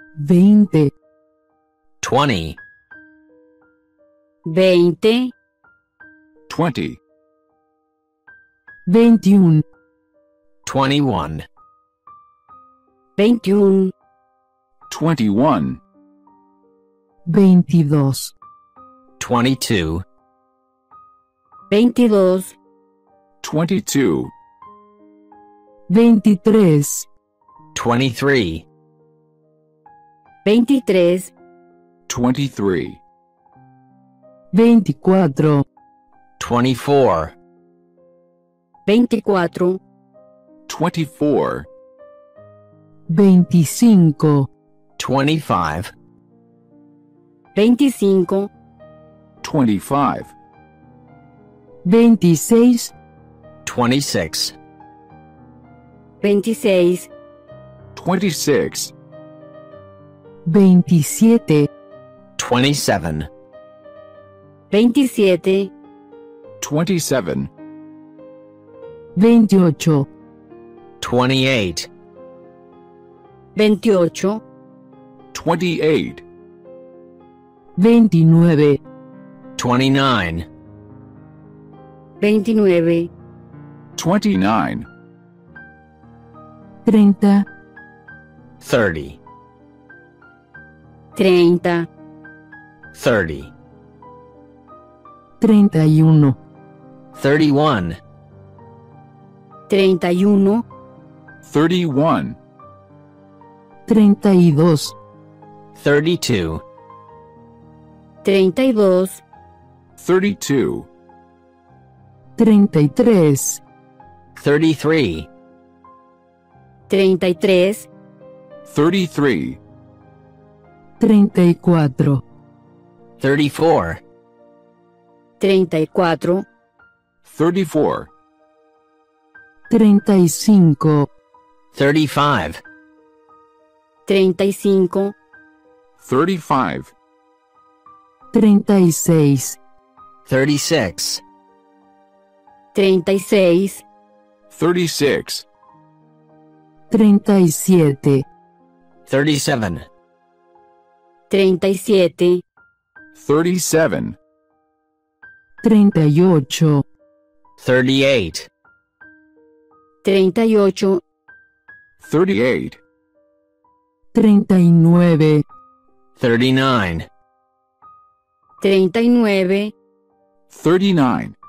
20, 20, 20, 20, 21, 21, 21, 21, 22, 22, 22, 22, 23, 23, 23, 23, 24, 24, 24, 24, 25, 25, 25, 25, 26, 26, 26, 26, 27, 27, 27, 27, 28, 28, 28, 28, 29, 29, 29, 29, 30, 30, 30, 30, 31, 31, 31, 31, 32, 32, 32, 32, 33, 33, 33, 33, 34, 34, 34, 34, 35, 35, 35, 35, 36, 36, 36, 36, 37, 37, 37, 37, 38, 38, 38, 38, 39, 39, 39, 39,